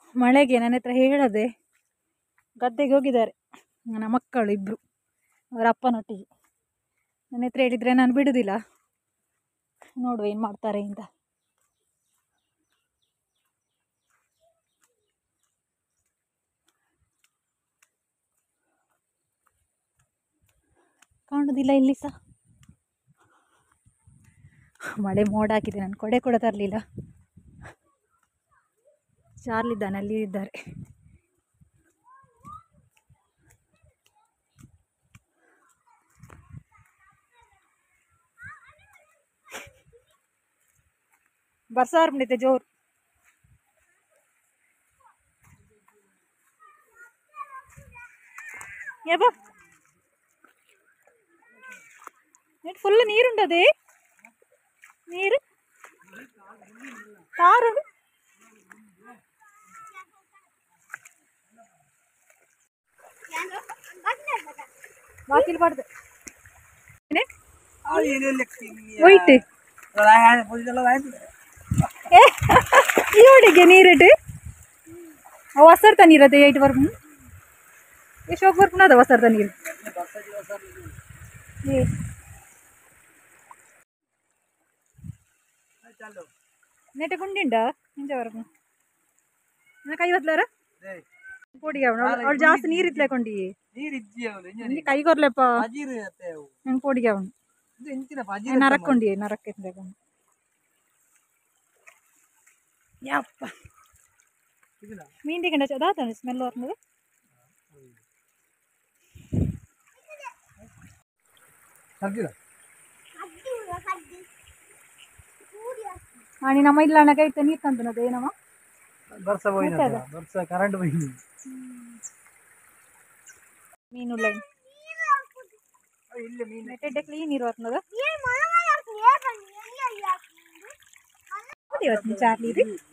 ಮಳೆಗೆ ನನ್ನ ಹತ್ರ ಹೇಳದೆ ಗದ್ದೆಗೆ ಹೋಗಿದ್ದಾರೆ ನನ್ನ ಮಕ್ಕಳು ಇಬ್ಬರು, ಅವರ ಅಪ್ಪನೊಟ್ಟಿಗೆ. ನನ್ನ ಹತ್ರ ಹೇಳಿದರೆ ನಾನು ಬಿಡುವುದಿಲ್ಲ, ನೋಡುವ ಏನು ಮಾಡ್ತಾರೆ ಅಂತ. ಕಾಣುವುದಿಲ್ಲ ಇಲ್ಲಿ ಸಹ, ಮಳೆ ಮೋಡ ಹಾಕಿದೆ. ನಾನು ಕೊಡೆ ಕೂಡ ತರಲಿಲ್ಲ. ಚಾರ್ಲಿದ್ದಾನೆ, ಅಲ್ಲಿ ಇದ್ದಾರೆ. ಬರ್ಸಾರ್ ಬಂದಿದೆ ಜೋರು. ಏಬಾ ಫುಲ್ ನೀರುಂಟದೆ, ನೀರು ಕಾರು ಬಾಕಿಲ್ ಬಾರ್ದು ವೈಟ್ ಇವಡಿಗೆ ನೀರಿಟ್ಟು ಹೊಸರ್ತ ನೀರದೆ ಏಟ್ ವರ್ಕ್ ಎಷ್ಟು ಹೋಗಿ ಬರ್ಕೊಂಡು ಅದ ಹೊಸರ್ತ ನೀರು ನೆಟ್ಟೆ ಗುಂಡಿಂಡ ಇಂಚವರೆಗೂ ಕೈ ಬದ್ಲಾರ ಪೋಡಿಗೆ ಅವಳು ಜಾಸ್ತಿ ನೀರು ಇತ್ಲೇಕೊಂಡಿ ಕೈ ಕೊರ್ಲೆಪ್ಪ ನಂಗೆ ಪೋಡಿಗೆ ಅವನು ನರಕ್ಕೊಂಡಿ ನರಕ್ಕೆ ಇತ್ಲೇಕೊಂಡು ಯಪ್ಪ ಮೀನ್ ತಿಂಗಂಡ ಅದಾತ ಸ್ಮೆಲ್ ಬರ್ತದೆ. आणि ನಮ್ಮ ಇಲ್ಲ ಕೈ ನೀರು ತಂದನದ ಏನಮ್ಮ ಬರ್ಸ ಕರೆಂಟ್ ಮೀನುಳ್ಳ ನೆಟ್ಟೆ ಕ್ಲೀನ್ ನೀರು ಬರ್ತದ ಚಾರ್ಲಿ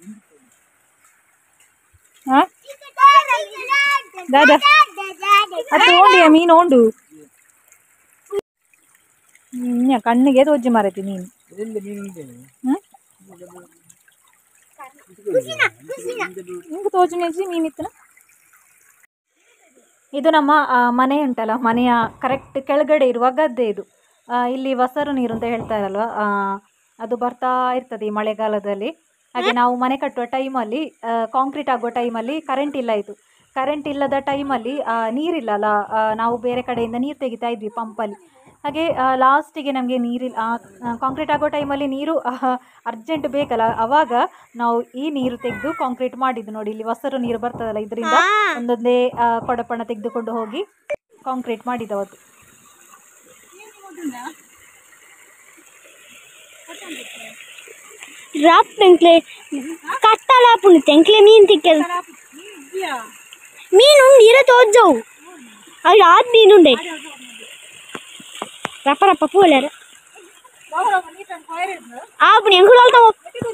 ದಾದಾ ಅದು ಓಂಡಿಯ ಮೀನು ಉಂಡು ಕಣ್ಣಿಗೆ ತೋಜಿ ಮಾರೈತಿ ಮೀನು ನಿಂಗೆ ತೋಜು ನೆಜ್ಜಿ ಮೀನಿತ್ತನ. ಇದು ನಮ್ಮ ಮನೆ ಉಂಟಲ್ಲ, ಮನೆಯ ಕರೆಕ್ಟ್ ಕೆಳಗಡೆ ಇರುವ ಗದ್ದೆ ಇದು. ಇಲ್ಲಿ ವಸರು ನೀರು ಅಂತ ಹೇಳ್ತಾರಲ್ವ, ಅದು ಬರ್ತಾ ಇರ್ತದೆ ಈ ಮಳೆಗಾಲದಲ್ಲಿ. ಹಾಗೆ ನಾವು ಮನೆ ಕಟ್ಟುವ ಟೈಮಲ್ಲಿ, ಕಾಂಕ್ರೀಟ್ ಆಗುವ ಟೈಮಲ್ಲಿ ಕರೆಂಟ್ ಇಲ್ಲ ಇತ್ತು. ಕರೆಂಟ್ ಇಲ್ಲದ ಟೈಮಲ್ಲಿ ನೀರಿಲ್ಲಲ್ಲ, ನಾವು ಬೇರೆ ಕಡೆಯಿಂದ ನೀರು ತೆಗಿತಾ ಇದ್ವಿ ಪಂಪಲ್ಲಿ. ಹಾಗೆ ಲಾಸ್ಟಿಗೆ ನಮಗೆ ನೀರಿಲ್ಲ, ಕಾಂಕ್ರೀಟ್ ಆಗೋ ಟೈಮಲ್ಲಿ ನೀರು ಅರ್ಜೆಂಟ್ ಬೇಕಲ್ಲ, ಆವಾಗ ನಾವು ಈ ನೀರು ತೆಗೆದು ಕಾಂಕ್ರೀಟ್ ಮಾಡಿದ್ದು. ನೋಡಿ ಇಲ್ಲಿ ಹೊಸರು ನೀರು ಬರ್ತದಲ್ಲ, ಇದರಿಂದ ಒಂದೊಂದೇ ಕೊಡಪಣ ತೆಗೆದುಕೊಂಡು ಹೋಗಿ ಕಾಂಕ್ರೀಟ್ ಮಾಡಿದವತ್ತು. ಮೀನುಂಡು ತೋಜವು ಅದು ಆದ್ ಮೀನುಂಡೆ ರಪ್ಪ ರಪ್ಪ ಪೂಲರ ಆಪಣಿ ಎಂಗುಳು ಅಲ್ತಾವ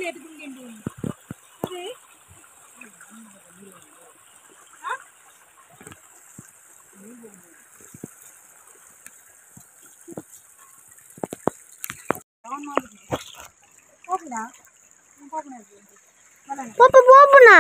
ಪಪ್ಪ ಪೋಪುನಾ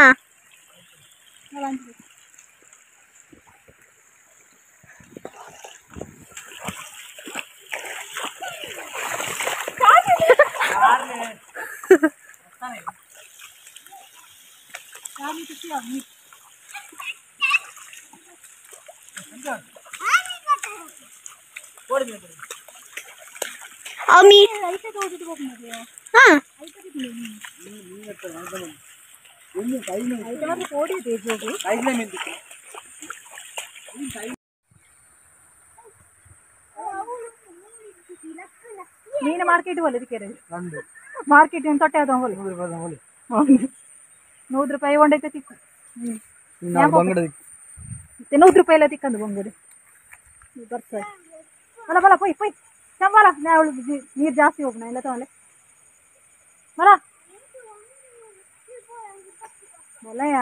ಮೀನು ಮಾರ್ಕೆಟ್ പോലെ ಮಾರ್ಕೆಟ್ ತೊಟ್ಟೆ ಅದ ₹100 ಒಂಡೈತೆ ತಿಕ್ಕು ₹100 ಎಲ್ಲ ತಿಕ್ಕಂದು ಬೊಂಗಡು ಬರ್ತಾರೆ ಬಲ ಬಲ ಪೊಯ್ ಪೊಯ್ ಚಂಬಲ ನೀರು ಜಾಸ್ತಿ ಹೋಗೋಣ ಎಲ್ಲ ತಗೊಳ್ಳೆ ಬಲ ಬಲಯ.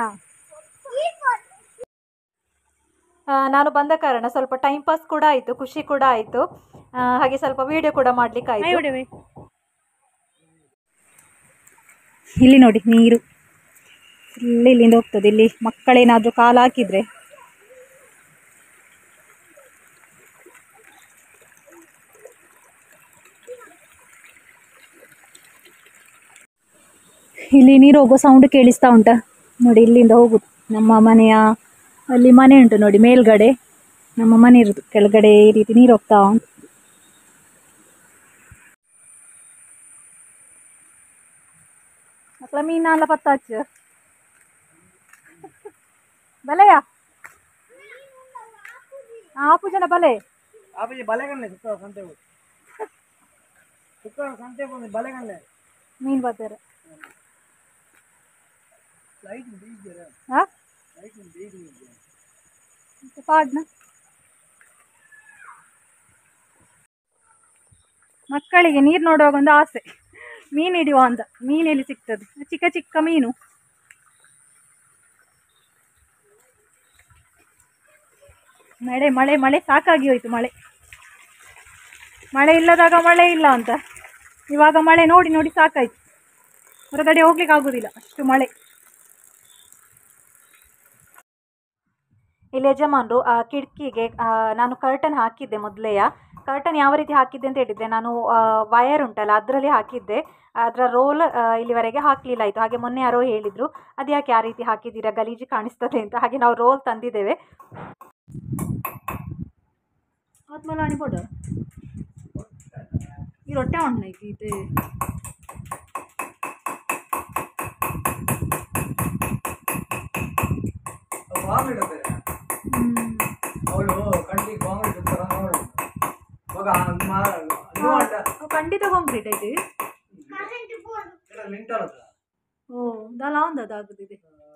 ನಾನು ಬಂದ ಕಾರಣ ಸ್ವಲ್ಪ ಟೈಮ್ ಪಾಸ್ ಕೂಡ ಆಯಿತು, ಖುಷಿ ಕೂಡ ಆಯಿತು, ಹಾಗೆ ಸ್ವಲ್ಪ ವಿಡಿಯೋ ಕೂಡ ಮಾಡ್ಲಿಕ್ಕೆ ಆಯಿತು. ಇಲ್ಲಿ ನೋಡಿ ನೀರು ಇಲ್ಲಿಂದ ಹೋಗ್ತದೆ. ಇಲ್ಲಿ ಮಕ್ಕಳೇನಾದರೂ ಕಾಲು ಹಾಕಿದರೆ ಇಲ್ಲಿ ನೀರು ಹೋಗೋ ಸೌಂಡ್ ಕೇಳಿಸ್ತಾ ಉಂಟಾ ನೋಡಿ. ಇಲ್ಲಿಂದ ಹೋಗುದು ನಮ್ಮ ಮನೆಯ ಅಲ್ಲಿ ಮನೆ ಉಂಟು ನೋಡಿ, ಮೇಲ್ಗಡೆ ನಮ್ಮ ಮನೆ ಇರುದು, ಕೆಳಗಡೆ ಈ ರೀತಿ ನೀರು ಹೋಗ್ತಾ ಉಂಟು. ಮಕ್ಕಳ ಮೀನೆಲ್ಲ ಪತ್ತಾಚು ಬಲೆಯ ಆಪು ಜನ ಬಲೆ ಮೀನು ಬರ್ತಾರೆ. ಪಾಡ್ನ ಮಕ್ಕಳಿಗೆ ನೀರು ನೋಡುವಾಗ ಒಂದು ಆಸೆ, ಮೀನು ಹಿಡಿಯುವ ಅಂತ. ಮೀನು ಎಲ್ಲಿ ಸಿಗ್ತದೆ? ಚಿಕ್ಕ ಚಿಕ್ಕ ಮೀನು. ಮಳೆ ಮಳೆ ಮಳೆ ಸಾಕಾಗಿ ಹೋಯ್ತು. ಮಳೆ ಇಲ್ಲದಾಗ ಮಳೆ ಇಲ್ಲ ಅಂತ, ಇವಾಗ ಮಳೆ ನೋಡಿ ನೋಡಿ ಸಾಕಾಯ್ತು. ಹೊರಗಡೆ ಹೋಗ್ಲಿಕ್ಕೆ ಆಗೋದಿಲ್ಲ, ಅಷ್ಟು ಮಳೆ. ಇಲ್ಲಿ ಯಜಮಾನರು ಆ ಕಿಟಕಿಗೆ ನಾನು ಕರ್ಟನ್ ಹಾಕಿದ್ದೆ ಮೊದಲೆಯ. ಕರ್ಟನ್ ಯಾವ ರೀತಿ ಹಾಕಿದ್ದೆ ಅಂತ ಹೇಳಿದರೆ, ನಾನು ವಯರ್ ಉಂಟಲ್ಲ ಅದರಲ್ಲಿ ಹಾಕಿದ್ದೆ. ಅದರ ರೋಲ್ ಇಲ್ಲಿವರೆಗೆ ಹಾಕಲಿಲ್ಲ ಆಯಿತು. ಹಾಗೆ ಮೊನ್ನೆ ಯಾರೋ ಹೇಳಿದರು, ಅದು ಯಾಕೆ ಆ ರೀತಿ ಹಾಕಿದ್ದೀರಾ, ಗಲೀಜು ಕಾಣಿಸ್ತದೆ ಅಂತ. ಹಾಗೆ ನಾವು ರೋಲ್ ತಂದಿದ್ದೇವೆ. ಆದ್ಮೇಲೆ ಅಣಿಬೋಡು ಈ ರೊಟ್ಟೆ ಉಂಟು ಇದು ಖಂಡಿತ ಕಾಂಕ್ರೀಟ್ ಐತಿ. ಓ ದಲ ಒಂದಾಗುದಿದೆ.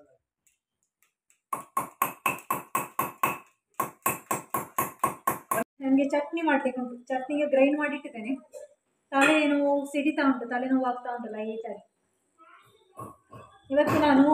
ನನಗೆ ಚಟ್ನಿ ಮಾಡ್ಲಿಕ್ಕೆ ಉಂಟು. ಚಟ್ನಿಗೆ ಗ್ರೈಂಡ್ ಮಾಡಿಟ್ಟಿದ್ದೇನೆ. ತಲೆನೋವು ಸಿಡಿತಾ ಉಂಟು, ತಲೆನೋವು ಆಗ್ತಾ ಉಂಟಲ್ಲ ಏಟಾಗಿ. ಇವತ್ತು ನಾನು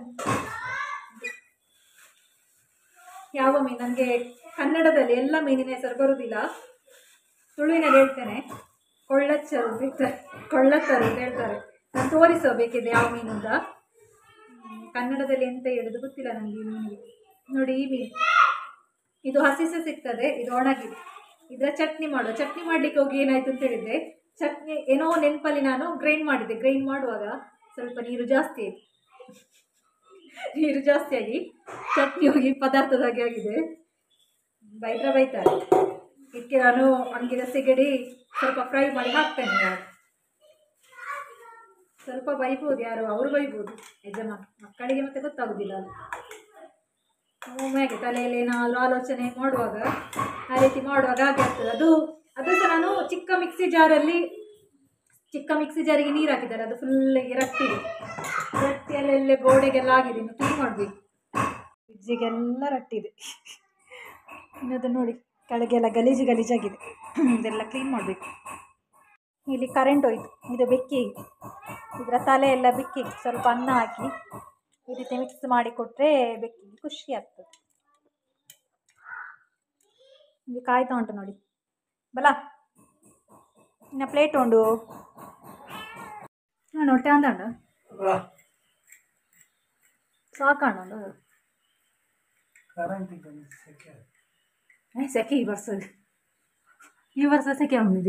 ಯಾವ ಮೀನು, ನನಗೆ ಕನ್ನಡದಲ್ಲಿ ಎಲ್ಲ ಮೀನಿನ ಹೆಸರು ಬರುವುದಿಲ್ಲ, ತುಳುವಿನಲ್ಲಿ ಹೇಳ್ತೇನೆ. ಕೊಳ್ಳಚ್ಚರು ಅಂತ ಹೇಳ್ತಾರೆ, ಕೊಳ್ಳತ್ತರು ಅಂತ ಹೇಳ್ತಾರೆ. ನಾನು ತೋರಿಸಬೇಕಿದೆ ಯಾವ ಮೀನು ಅಂತ. ಕನ್ನಡದಲ್ಲಿ ಎಂತ ಹೇಳೋದು ಗೊತ್ತಿಲ್ಲ ನನಗೆ ಈ ಮೀನಿಗೆ. ನೋಡಿ ಈ ಮೀನು, ಇದು ಹಸಿಸೆ ಸಿಗ್ತದೆ, ಇದು ಒಣಗಿದೆ. ಇದರ ಚಟ್ನಿ ಮಾಡುವ. ಚಟ್ನಿ ಮಾಡಲಿಕ್ಕೆ ಹೋಗಿ ಏನಾಯ್ತು ಅಂತ ಹೇಳಿದರೆ, ಚಟ್ನಿ ಏನೋ ನೆನಪಲ್ಲಿ ನಾನು ಗ್ರೈಂಡ್ ಮಾಡಿದ್ದೆ. ಗ್ರೈಂಡ್ ಮಾಡುವಾಗ ಸ್ವಲ್ಪ ನೀರು ಜಾಸ್ತಿ ಆಯಿತು. ನೀರು ಜಾಸ್ತಿ ಆಗಿ ಚಟ್ನಿ ಹೋಗಿ ಪದಾರ್ಥದ ಹಾಗೆ ಆಗಿದೆ. ಬೈತಾರೆ. ಇದಕ್ಕೆ ನಾನು ಒಣಗಿದ ಸಿಗಡಿ ಸ್ವಲ್ಪ ಫ್ರೈ ಮಾಡಿ ಹಾಕ್ತೇನೆ. ಯಾರು ಸ್ವಲ್ಪ ಬೈಬೋದು, ಯಾರು ಅವರು ಬೈಬೋದು ಯಜಮಾನ. ಮಕ್ಕಳಿಗೆ ಮತ್ತೆ ಗೊತ್ತಾಗೋದಿಲ್ಲ ಅದು. ಒಮ್ಮೆಗೆ ತಲೆಯಲ್ಲಿ ಏನಾದರೂ ಆಲೋಚನೆ ಮಾಡುವಾಗ ಆ ರೀತಿ ಮಾಡುವಾಗ ಹಾಗೆ ಆಗ್ತದೆ. ಅದು ಸಹ ನಾನು ಚಿಕ್ಕ ಮಿಕ್ಸಿ ಜಾರಿಗೆ ನೀರು ಹಾಕಿದ್ದಾರೆ. ಅದು ಫುಲ್ಲಿಗೆ ರಟ್ಟಿಯಲ್ಲೆಲ್ಲ ಗೋಡೆಗೆಲ್ಲ ಆಗಿದೆ. ಇನ್ನು ಕ್ಲೀನ್ ಮಾಡಬೇಕು. ಫ್ರಿಜ್ಜಿಗೆಲ್ಲ ರಟ್ಟಿದೆ. ಇನ್ನದು ನೋಡಿ ಕೆಳಗೆಲ್ಲ ಗಲೀಜಾಗಿದೆ. ಇದೆಲ್ಲ ಕ್ಲೀನ್ ಮಾಡಬೇಕು. ಇಲ್ಲಿ ಕರೆಂಟ್ ಹೋಯ್ತು. ಇದು ಬೆಕ್ಕಿಗೆ, ಇದರ ತಲೆ ಎಲ್ಲ ಬೆಕ್ಕಿಗೆ ಸ್ವಲ್ಪ ಅನ್ನ ಹಾಕಿ ಈ ರೀತಿ ಮಿಕ್ಸ್ ಮಾಡಿ ಕೊಟ್ಟರೆ ಬೆಕ್ಕಿಗೆ ಖುಷಿ ಆಗ್ತದೆ. ಇಲ್ಲಿ ಕಾಯ್ತಾ ಉಂಟು ನೋಡಿ ಬಲ. ಇನ್ನು ಪ್ಲೇಟ್ ಉಂಡು ನಾನು ಹೊಟ್ಟೆ ಅಂದಂಡು ಸಾಕಂಡು ಸೆಕೆ ಈ ವರ್ಷ ಸೆಕೆ ಬಂದಿದೆ.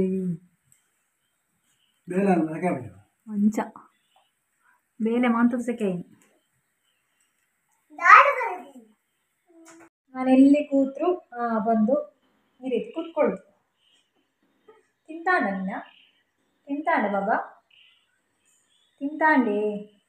ಮಂಚ ಬೇಲೆ ಮಾಂತದ ಸೆಕೆ. ನಾನು ಎಲ್ಲಿ ಕೂತ್ರು ಬಂದು ಈ ರೀತಿ ಕೂತ್ಕೊಳ್ಳು. ತಿಂತಾಂಡ ಬಾಬಾ ತಿಂತಾಂಡಿ.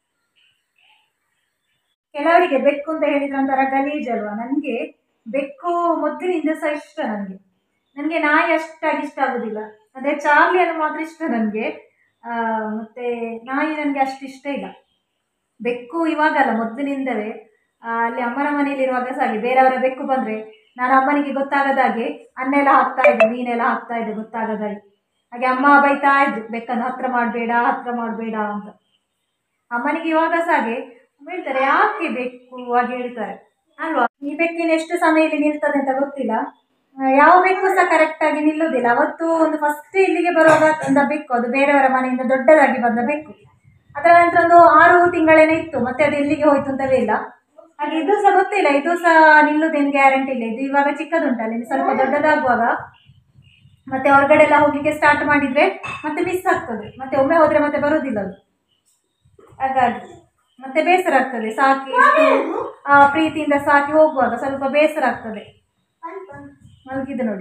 ಕೆಲವರಿಗೆ ಬೆಕ್ಕು ಅಂತ ಹೇಳಿದ್ರೆ ಒಂಥರ ಗಲೀಜಲ್ವಾ. ನನಗೆ ಬೆಕ್ಕು ಮೊದಲಿನಿಂದ ಸಹ ಇಷ್ಟ. ನನಗೆ ನಾಯಿ ಅಷ್ಟಾಗಿ ಇಷ್ಟ ಆಗೋದಿಲ್ಲ. ಅದೇ ಚಾರ್ಲಿಯನ್ನು ಮಾತ್ರ ಇಷ್ಟ ನನಗೆ. ಮತ್ತೆ ನಾಯಿ ನನಗೆ ಅಷ್ಟು ಇಷ್ಟ ಇಲ್ಲ. ಬೆಕ್ಕು ಇವಾಗಲ್ಲ, ಮೊದಲಿನಿಂದಲೇ. ಅಲ್ಲಿ ಅಮ್ಮನ ಮನೆಯಲ್ಲಿರುವಾಗ ಸಹ ಹಾಗೆ, ಬೇರೆಯವರ ಬೆಕ್ಕು ಬಂದರೆ ನಾನು ಅಮ್ಮನಿಗೆ ಗೊತ್ತಾಗದಾಗೆ ಅನ್ನೆಲ್ಲ ಹಾಕ್ತಾ ಇದ್ದೆ, ಮೀನೆಲ್ಲ ಹಾಕ್ತಾ ಇದ್ದೆ ಗೊತ್ತಾಗದಾಗೆ. ಹಾಗೆ ಅಮ್ಮ ಬೈತಾ ಇದ್ರು, ಬೆಕ್ಕನ್ನು ಹತ್ರ ಮಾಡಬೇಡ ಅಂತ. ಅಮ್ಮನಿಗೆ ಇವಾಗ ಸಹ ಹಾಗೆ ಹೇಳ್ತಾರೆ, ಯಾಕೆ ಬೆಕ್ಕು ಹಾಗೆ ಹೇಳ್ತಾರೆ ಅಲ್ವಾ. ಈ ಬೆಕ್ಕಿನ ಎಷ್ಟು ಸಮಯದಲ್ಲಿ ನಿಲ್ತದೆ ಅಂತ ಗೊತ್ತಿಲ್ಲ. ಯಾವ ಬೆಕ್ಕು ಸಹ ಕರೆಕ್ಟಾಗಿ ನಿಲ್ಲುವುದಿಲ್ಲ. ಅವತ್ತು ಒಂದು ಫಸ್ಟ್ ಇಲ್ಲಿಗೆ ಬರುವಾಗ ಒಂದು ಬೆಕ್ಕು, ಅದು ಬೇರೆಯವರ ಮನೆಯಿಂದ ದೊಡ್ಡದಾಗಿ ಬಂದ ಬೆಕ್ಕು. ಅದರ ನಂತರ ಒಂದು 6 ತಿಂಗಳೇನೆ ಇತ್ತು, ಮತ್ತೆ ಅದು ಎಲ್ಲಿಗೆ ಹೋಯ್ತು ಅಂತಲೇ ಇಲ್ಲ. ಹಾಗೆ ಇದು ಸಹ ಗೊತ್ತಿಲ್ಲ, ಇದು ಸಹ ನಿಲ್ಲುದೇನು ಗ್ಯಾರಂಟಿ ಇಲ್ಲ. ಇದು ಇವಾಗ ಚಿಕ್ಕದುಂಟಲ್ಲ, ಇನ್ನು ಸ್ವಲ್ಪ ದೊಡ್ಡದಾಗುವಾಗ ಮತ್ತೆ ಹೊರಗಡೆ ಎಲ್ಲ ಹೋಗ್ಲಿಕ್ಕೆ ಸ್ಟಾರ್ಟ್ ಮಾಡಿದ್ರೆ ಮತ್ತೆ ಮಿಸ್ ಆಗ್ತದೆ. ಮತ್ತೆ ಒಮ್ಮೆ ಹೋದ್ರೆ ಮತ್ತೆ ಬರುವುದಿಲ್ಲ ಅದು. ಹಾಗಾಗಿ ಮತ್ತೆ ಬೇಸರ ಆಗ್ತದೆ, ಸಾಕಿ ಇಷ್ಟು ಪ್ರೀತಿಯಿಂದ ಸಾಕಿ ಹೋಗುವಾಗ ಸ್ವಲ್ಪ ಬೇಸರ ಆಗ್ತದೆ. ಮಲಗಿದೆ ನೋಡಿ.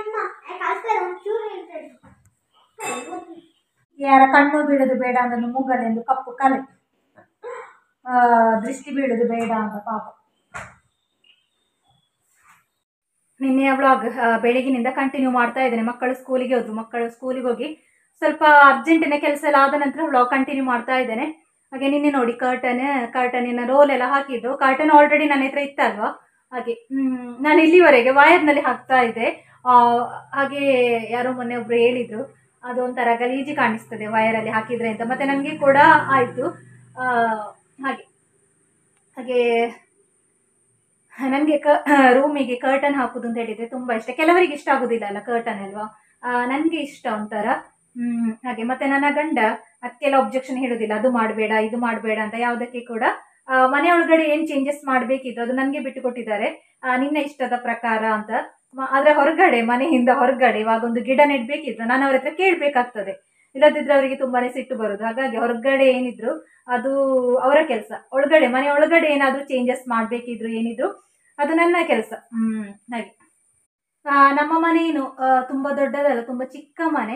ಯಾರ ಕಣ್ಣು ಬೀಳುದು ಬೇಡ ಅಂತ ಮೂಗಲೆಂದು ಕಪ್ಪು ಕಲೆ, ದೃಷ್ಟಿ ಬೀಳುದು ಬೇಡ ಅಂತ ಪಾಪ. ನಿನ್ನೆಯ ವ್ಲಾಗ್ ಬೆಳಗಿನಿಂದ ಕಂಟಿನ್ಯೂ ಮಾಡ್ತಾ ಇದ್ದೇನೆ. ಮಕ್ಕಳು ಸ್ಕೂಲಿಗೆ ಹೋದ್ರು, ಮಕ್ಕಳು ಸ್ಕೂಲಿಗೆ ಹೋಗಿ ಸ್ವಲ್ಪ ಅರ್ಜೆಂಟಿನ ಕೆಲಸ ಎಲ್ಲ ಆದ ನಂತರ ವ್ಲಾಗ್ ಕಂಟಿನ್ಯೂ ಮಾಡ್ತಾ ಇದ್ದೇನೆ. ಹಾಗೆ ನಿನ್ನೆ ನೋಡಿ ಕರ್ಟನಿನ ರೋಲ್ ಎಲ್ಲ ಹಾಕಿದ್ರು. ಕರ್ಟನ್ ಆಲ್ರೆಡಿ ನನ್ನ ಹತ್ರ ಇತ್ತಲ್ವಾ, ಹಾಗೆ ನಾನು ಇಲ್ಲಿವರೆಗೆ ವಯರ್ನಲ್ಲಿ ಹಾಕ್ತಾ ಇದ್ದೆ. ಹಾಗೆ ಯಾರೋ ಮೊನ್ನೆ ಒಬ್ರು ಹೇಳಿದ್ರು ಅದು ಒಂಥರ ಗಲೀಜು ಕಾಣಿಸ್ತದೆ ವಯರಲ್ಲಿ ಹಾಕಿದ್ರೆ ಅಂತ, ಮತ್ತೆ ನನಗೆ ಕೂಡ ಆಯಿತು. ಹಾಗೆ ಹಾಗೆ ನನಗೆ ರೂಮಿಗೆ ಕರ್ಟನ್ ಹಾಕುದು ಅಂತ ಹೇಳಿದ್ರೆ ತುಂಬ ಇಷ್ಟ. ಕೆಲವರಿಗೆ ಇಷ್ಟ ಆಗೋದಿಲ್ಲ ಅಲ್ಲ ಕರ್ಟನ್ ಅಲ್ವಾ, ನನಗೆ ಇಷ್ಟ ಒಂಥರ. ಹಾಗೆ ಮತ್ತೆ ನನ್ನ ಗಂಡ ಅದಕ್ಕೆಲ್ಲ ಒಬ್ಜೆಕ್ಷನ್ ಹೇಳೋದಿಲ್ಲ, ಅದು ಮಾಡಬೇಡ ಇದು ಮಾಡಬೇಡ ಅಂತ ಯಾವುದಕ್ಕೆ ಕೂಡ. ಮನೆಯೊಳಗಡೆ ಏನು ಚೇಂಜಸ್ ಮಾಡಬೇಕಿದ್ರು ಅದು ನನಗೆ ಬಿಟ್ಟು ಕೊಟ್ಟಿದ್ದಾರೆ, ನಿನ್ನ ಇಷ್ಟದ ಪ್ರಕಾರ ಅಂತ. ಆದರೆ ಹೊರಗಡೆ, ಮನೆಯಿಂದ ಹೊರಗಡೆ ಇವಾಗ ಒಂದು ಗಿಡ ನೆಡಬೇಕಿದ್ರು ನಾನು ಅವ್ರ ಹತ್ರ ಕೇಳಬೇಕಾಗ್ತದೆ, ಇಲ್ಲದಿದ್ರೆ ಅವರಿಗೆ ತುಂಬಾ ಸಿಟ್ಟು ಬರೋದು. ಹಾಗಾಗಿ ಹೊರಗಡೆ ಏನಿದ್ರು ಅದು ಅವರ ಕೆಲಸ, ಮನೆ ಒಳಗಡೆ ಏನಾದರೂ ಚೇಂಜಸ್ ಮಾಡಬೇಕಿದ್ರು ಏನಿದ್ರು ಅದು ನನ್ನ ಕೆಲಸ. ಹಾಗೆ ನಮ್ಮ ಮನೆ ಏನು ತುಂಬ ದೊಡ್ಡದಲ್ಲ, ತುಂಬ ಚಿಕ್ಕ ಮನೆ.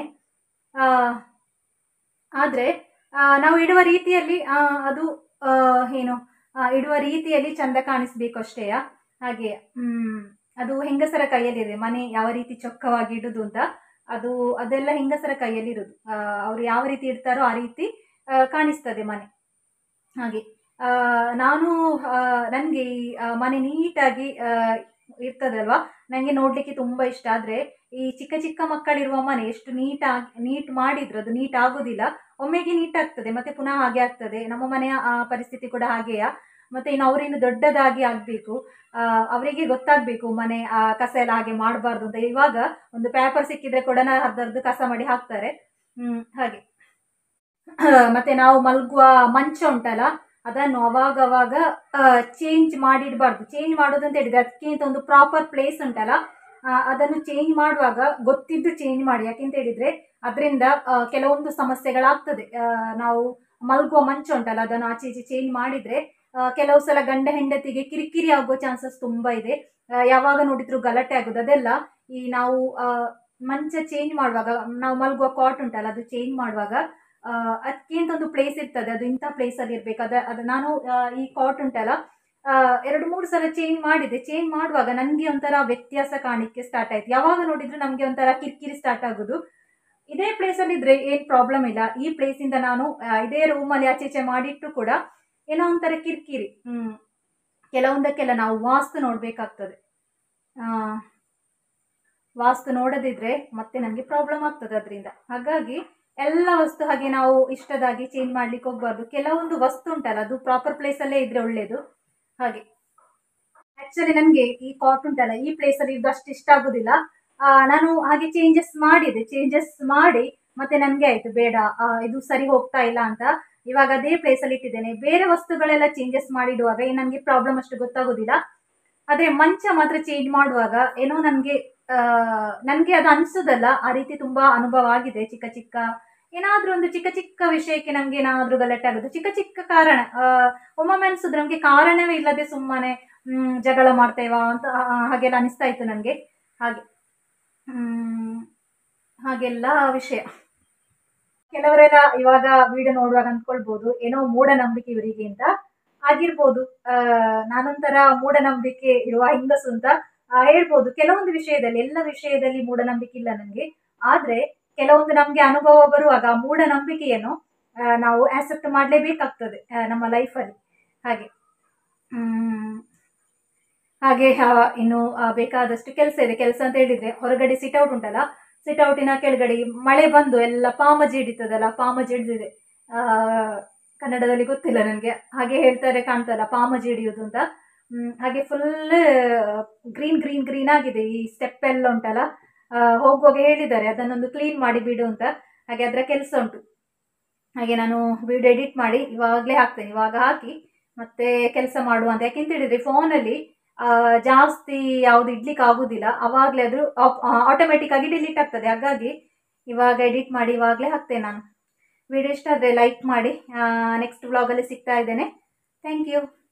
ಆದರೆ ನಾವು ಇಡುವ ರೀತಿಯಲ್ಲಿ ಅದು ಏನು ಇಡುವ ರೀತಿಯಲ್ಲಿ ಚಂದ ಕಾಣಿಸ್ಬೇಕು ಅಷ್ಟೇ. ಹಾಗೆ ಅದು ಹೆಂಗಸರ ಕೈಯಲ್ಲಿದೆ ಮನೆ ಯಾವ ರೀತಿ ಚೊಕ್ಕವಾಗಿ ಇಡುದು ಅಂತ. ಅದೆಲ್ಲ ಹೆಂಗಸರ ಕೈಯಲ್ಲಿರೋದು. ಅವರು ಯಾವ ರೀತಿ ಇಡ್ತಾರೋ ಆ ರೀತಿ ಕಾಣಿಸ್ತದೆ ಮನೆ. ಹಾಗೆ ನಾನು ನನಗೆ ಈ ಮನೆ ನೀಟಾಗಿ ಇರ್ತದಲ್ವಾ, ನನಗೆ ನೋಡಲಿಕ್ಕೆ ತುಂಬ ಇಷ್ಟ. ಆದರೆ ಈ ಚಿಕ್ಕ ಚಿಕ್ಕ ಮಕ್ಕಳಿರುವ ಮನೆ ಎಷ್ಟು ನೀಟ್ ಮಾಡಿದ್ರು ಅದು ನೀಟ್ ಆಗೋದಿಲ್ಲ. ಒಮ್ಮೆಗೆ ನೀಟ್ ಆಗ್ತದೆ ಮತ್ತೆ ಪುನಃ ಹಾಗೆ ಆಗ್ತದೆ. ನಮ್ಮ ಮನೆಯ ಪರಿಸ್ಥಿತಿ ಕೂಡ ಹಾಗೆಯಾ. ಮತ್ತು ಇನ್ನು ಅವರೇನು ದೊಡ್ಡದಾಗಿ ಆಗಬೇಕು, ಅವರಿಗೆ ಗೊತ್ತಾಗಬೇಕು ಮನೆ ಕಸ ಎಲ್ಲ ಹಾಗೆ ಮಾಡಬಾರ್ದು ಅಂತ. ಇವಾಗ ಒಂದು ಪೇಪರ್ ಸಿಕ್ಕಿದ್ರೆ ಕೂಡ ಅರ್ಧರ್ಧ ಕಸ ಮಾಡಿ ಹಾಕ್ತಾರೆ. ಹಾಗೆ ಮತ್ತೆ ನಾವು ಮಲಗುವ ಮಂಚ ಉಂಟಲ್ಲ, ಅದನ್ನು ಅವಾಗವಾಗ ಚೇಂಜ್ ಮಾಡಿಡಬಾರ್ದು. ಚೇಂಜ್ ಮಾಡೋದು ಅಂತ ಹೇಳಿದ್ರೆ ಅದಕ್ಕಿಂತ ಒಂದು ಪ್ರಾಪರ್ ಪ್ಲೇಸ್ ಉಂಟಲ್ಲ, ಅದನ್ನು ಚೇಂಜ್ ಮಾಡುವಾಗ ಗೊತ್ತಿದ್ದು ಚೇಂಜ್ ಮಾಡಿ. ಯಾಕೆಂತ ಹೇಳಿದರೆ ಅದರಿಂದ ಕೆಲವೊಂದು ಸಮಸ್ಯೆಗಳಾಗ್ತದೆ. ನಾವು ಮಲಗುವ ಮಂಚ ಉಂಟಲ್ಲ ಅದನ್ನು ಆಚೆ ಈಚೆ ಚೇಂಜ್ ಮಾಡಿದರೆ ಕೆಲವು ಸಲ ಗಂಡ ಹೆಂಡತಿಗೆ ಕಿರಿಕಿರಿ ಆಗೋ ಚಾನ್ಸಸ್ ತುಂಬ ಇದೆ. ಯಾವಾಗ ನೋಡಿದ್ರು ಗಲಾಟೆ ಆಗೋದು. ಅದೆಲ್ಲ ಈ ನಾವು ಮಂಚ ಚೇಂಜ್ ಮಾಡುವಾಗ, ನಾವು ಮಲಗುವ ಕಾಟ್ ಉಂಟಲ್ಲ ಅದು ಚೇಂಜ್ ಮಾಡುವಾಗ ಅದಕ್ಕೆ ಅಂತ ಒಂದು ಪ್ಲೇಸ್ ಇರ್ತದೆ, ಅದು ಇಂಥ ಪ್ಲೇಸಲ್ಲಿ ಇರಬೇಕು. ಅದು ನಾನು ಈ ಕಾಟ್ ಉಂಟಲ್ಲ 2-3 ಸಲ ಚೇಂಜ್ ಮಾಡಿದೆ. ಚೇಂಜ್ ಮಾಡುವಾಗ ನನಗೆ ಒಂಥರ ವ್ಯತ್ಯಾಸ ಕಾಣಲಿಕ್ಕೆ ಸ್ಟಾರ್ಟ್ ಆಯಿತು. ಯಾವಾಗ ನೋಡಿದ್ರು ನಮಗೆ ಒಂಥರ ಕಿರಿಕಿರಿ ಸ್ಟಾರ್ಟ್ ಆಗೋದು. ಇದೇ ಪ್ಲೇಸಲ್ಲಿ ಇದ್ದರೆ ಏನು ಪ್ರಾಬ್ಲಮ್ ಇಲ್ಲ, ಈ ಪ್ಲೇಸಿಂದ ನಾನು ಇದೇ ರೂಮಲ್ಲಿ ಆಚೆ ಈಚೆ ಮಾಡಿಟ್ಟು ಕೂಡ ಏನೋ ಒಂಥರ ಕಿರಿಕಿರಿ. ಕೆಲವೊಂದಕ್ಕೆಲ್ಲ ನಾವು ವಾಸ್ತು ನೋಡಬೇಕಾಗ್ತದೆ. ವಾಸ್ತು ನೋಡದಿದ್ರೆ ಮತ್ತೆ ನನಗೆ ಪ್ರಾಬ್ಲಮ್ ಆಗ್ತದೆ ಅದರಿಂದ. ಹಾಗಾಗಿ ಎಲ್ಲ ವಸ್ತು ಹಾಗೆ ನಾವು ಇಷ್ಟದಾಗಿ ಚೇಂಜ್ ಮಾಡ್ಲಿಕ್ಕೆ ಹೋಗ್ಬಾರ್ದು. ಕೆಲವೊಂದು ವಸ್ತು ಉಂಟಲ್ಲ ಅದು ಪ್ರಾಪರ್ ಪ್ಲೇಸಲ್ಲೇ ಇದ್ರೆ ಒಳ್ಳೇದು. ಹಾಗೆ ಆ್ಯಕ್ಚುಲಿ ನನಗೆ ಈ ಕಾಟ್ ಉಂಟಲ್ಲ ಈ ಪ್ಲೇಸಲ್ಲಿ ಇದು ಅಷ್ಟು ಇಷ್ಟ ಆಗೋದಿಲ್ಲ. ನಾನು ಹಾಗೆ ಚೇಂಜಸ್ ಮಾಡಿ ಮತ್ತೆ ನನಗೆ ಆಯಿತು ಬೇಡ, ಇದು ಸರಿ ಹೋಗ್ತಾ ಇಲ್ಲ ಅಂತ ಇವಾಗ ಅದೇ ಪ್ಲೇಸಲ್ಲಿ ಇಟ್ಟಿದ್ದೇನೆ. ಬೇರೆ ವಸ್ತುಗಳೆಲ್ಲ ಚೇಂಜಸ್ ಮಾಡಿಡುವಾಗ ನನಗೆ ಪ್ರಾಬ್ಲಮ್ ಅಷ್ಟು ಗೊತ್ತಾಗೋದಿಲ್ಲ. ಆದರೆ ಮಂಚ ಮಾತ್ರ ಚೇಂಜ್ ಮಾಡುವಾಗ ಏನೋ ನನಗೆ ಅದು ಅನಿಸೋದಲ್ಲ, ಆ ರೀತಿ ತುಂಬ ಅನುಭವ ಆಗಿದೆ. ಏನಾದರೂ ಒಂದು ಚಿಕ್ಕ ಚಿಕ್ಕ ವಿಷಯಕ್ಕೆ ನಮಗೆ ಏನಾದರೂ ಗಲಾಟೆ ಆಗೋದು, ಚಿಕ್ಕ ಚಿಕ್ಕ ಕಾರಣ. ಒಮ್ಮೊಮ್ಮೆ ಅನಿಸೋದು ನಮಗೆ ಕಾರಣವೇ ಇಲ್ಲದೆ ಸುಮ್ಮನೆ ಜಗಳ ಮಾಡ್ತೇವಾ ಅಂತ ಹಾಗೆಲ್ಲ ಅನಿಸ್ತಾ ಇತ್ತು ನನಗೆ. ಹಾಗೆಲ್ಲ ವಿಷಯ. ಕೆಲವರೆಲ್ಲ ಇವಾಗ ವಿಡಿಯೋ ನೋಡುವಾಗ ಅಂದ್ಕೊಳ್ಬೋದು ಏನೋ ಮೂಢನಂಬಿಕೆ ಇವರಿಗೆ ಅಂತ. ಆಗಿರ್ಬೋದು, ನಾನೊಂಥರ ಮೂಢನಂಬಿಕೆ ಇರುವ ಹೆಂಗಸು ಅಂತ ಹೇಳ್ಬೋದು. ಕೆಲವೊಂದು ವಿಷಯದಲ್ಲಿ, ಎಲ್ಲ ವಿಷಯದಲ್ಲಿ ಮೂಢನಂಬಿಕೆ ಇಲ್ಲ ನನಗೆ. ಆದರೆ ಕೆಲವೊಂದು ನಮಗೆ ಅನುಭವ ಬರುವಾಗ ಆ ಮೂಢನಂಬಿಕೆಯನ್ನು ನಾವು ಆಕ್ಸೆಪ್ಟ್ ಮಾಡಲೇಬೇಕಾಗ್ತದೆ ನಮ್ಮ ಲೈಫಲ್ಲಿ. ಹಾಗೆ ಇನ್ನು ಬೇಕಾದಷ್ಟು ಕೆಲಸ ಇದೆ. ಕೆಲಸ ಅಂತ ಹೇಳಿದರೆ ಹೊರಗಡೆ ಸಿಟ್ಔಟ್ ಉಂಟಲ್ಲ, ಸಿಟ್ಔಟಿನ ಕೆಳಗಡೆ ಮಳೆ ಬಂದು ಎಲ್ಲ ಪಾಮಜಿ ಹಿಡಿತದಲ್ಲ, ಪಾಮಜಿ ಹಿಡಿದಿದೆ. ಕನ್ನಡದಲ್ಲಿ ಗೊತ್ತಿಲ್ಲ ನನಗೆ, ಹಾಗೆ ಹೇಳ್ತಾರೆ ಕಾಣ್ತಲ್ಲ ಪಾಮಜಿ ಹಿಡಿಯೋದು ಅಂತ. ಹಾಗೆ ಫುಲ್ ಗ್ರೀನ್ ಆಗಿದೆ. ಈ ಸ್ಟೆಪ್ ಎಲ್ಲ ಉಂಟಲ್ಲ, ಹೋಗುವಾಗ ಹೇಳಿದ್ದಾರೆ ಅದನ್ನೊಂದು ಕ್ಲೀನ್ ಮಾಡಿ ಬಿಡು ಅಂತ. ಹಾಗೆ ಅದರ ಕೆಲಸ ಉಂಟು. ಹಾಗೆ ನಾನು ವಿಡಿಯೋ ಎಡಿಟ್ ಮಾಡಿ ಇವಾಗಲೇ ಹಾಕ್ತೇನೆ. ಇವಾಗ ಹಾಕಿ ಮತ್ತೆ ಕೆಲಸ ಮಾಡುವಂತ. ಯಾಕೆಂತ ಹೇಳಿದ್ರೆ ಫೋನಲ್ಲಿ ಜಾಸ್ತಿ ಯಾವುದು ಇಡ್ಲಿಕ್ಕೆ ಆಗೋದಿಲ್ಲ, ಅವಾಗಲೇ ಅದು ಆಟೋಮೆಟಿಕ್ ಆಗಿ ಡಿಲೀಟ್ ಆಗ್ತದೆ. ಹಾಗಾಗಿ ಇವಾಗ ಎಡಿಟ್ ಮಾಡಿ ಇವಾಗಲೇ ಹಾಕ್ತೇನೆ ನಾನು. ವಿಡಿಯೋ ಇಷ್ಟ ಆದರೆ ಲೈಕ್ ಮಾಡಿ. ನೆಕ್ಸ್ಟ್ ವ್ಲಾಗಲ್ಲಿ ಸಿಗ್ತಾ ಇದ್ದೇನೆ. Thank you.